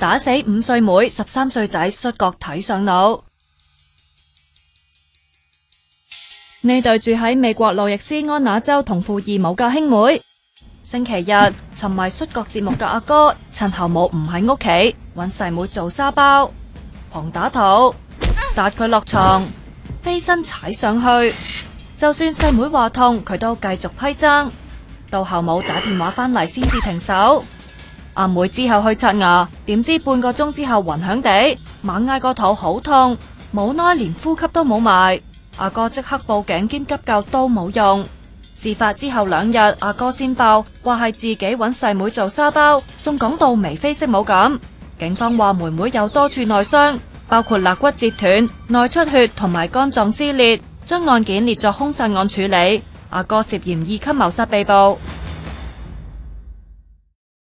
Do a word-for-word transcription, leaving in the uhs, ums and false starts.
打死五歲妹，十三歲仔摔角睇上腦。呢對住喺美國路易斯安那州同父異母嘅兄妹，星期日沉迷摔角節目嘅阿哥趁後母唔喺屋企，搵細妹做沙包，狂打肚，搭佢落床，飛身踩上去。就算細妹話痛，佢都繼續批爭。到後母打電話返嚟先至停手。阿妹之後去刷牙，點知半個鐘之後暈響地，猛嗌個肚好痛，冇耐連呼吸都冇埋。阿哥即刻報警兼急救都冇用。事發之後兩日，阿哥先爆話係自己搵細妹做沙包，仲講到眉飛色舞咁。警方話妹妹有多處內傷，包括肋骨折斷、內出血同埋肝臟撕裂，將案件列作兇殺案處理。阿哥涉嫌二級謀殺被捕。